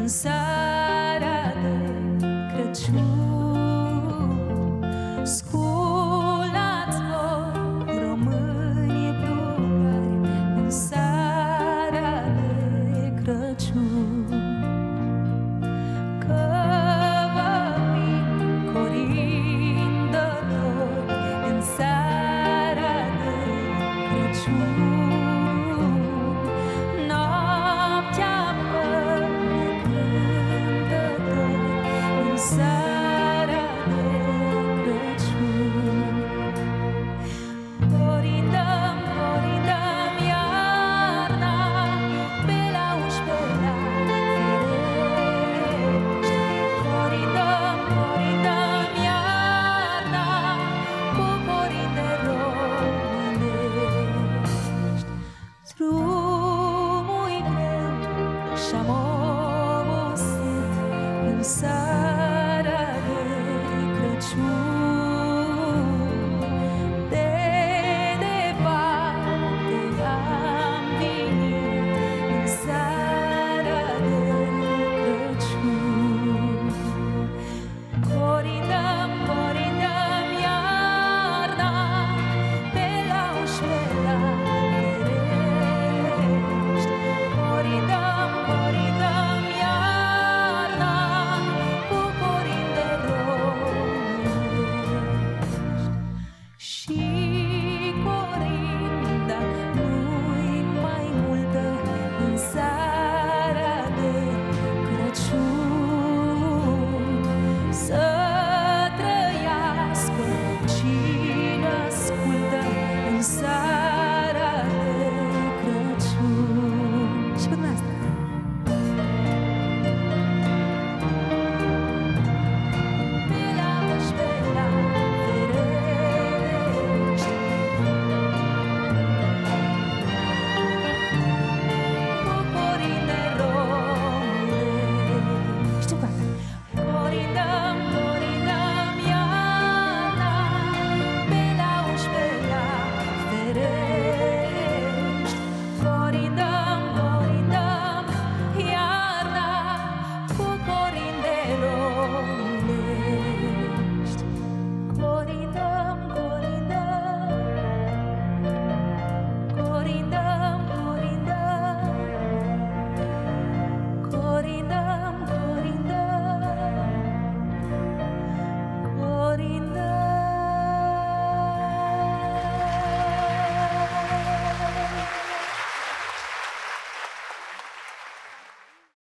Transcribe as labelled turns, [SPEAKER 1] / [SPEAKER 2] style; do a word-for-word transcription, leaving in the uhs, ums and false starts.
[SPEAKER 1] seara de Crăciun. Sculați-vă, români bulgari, în seara de Crăciun, că vă vin corindători în seara de Crăciun. Seara de Crăciun, corindăm, corindăm iarna pe la ușpela firești. Corindăm, corindăm iarna cu corinde românești. Drumul-i greu și-am obosit în seara de Crăciun.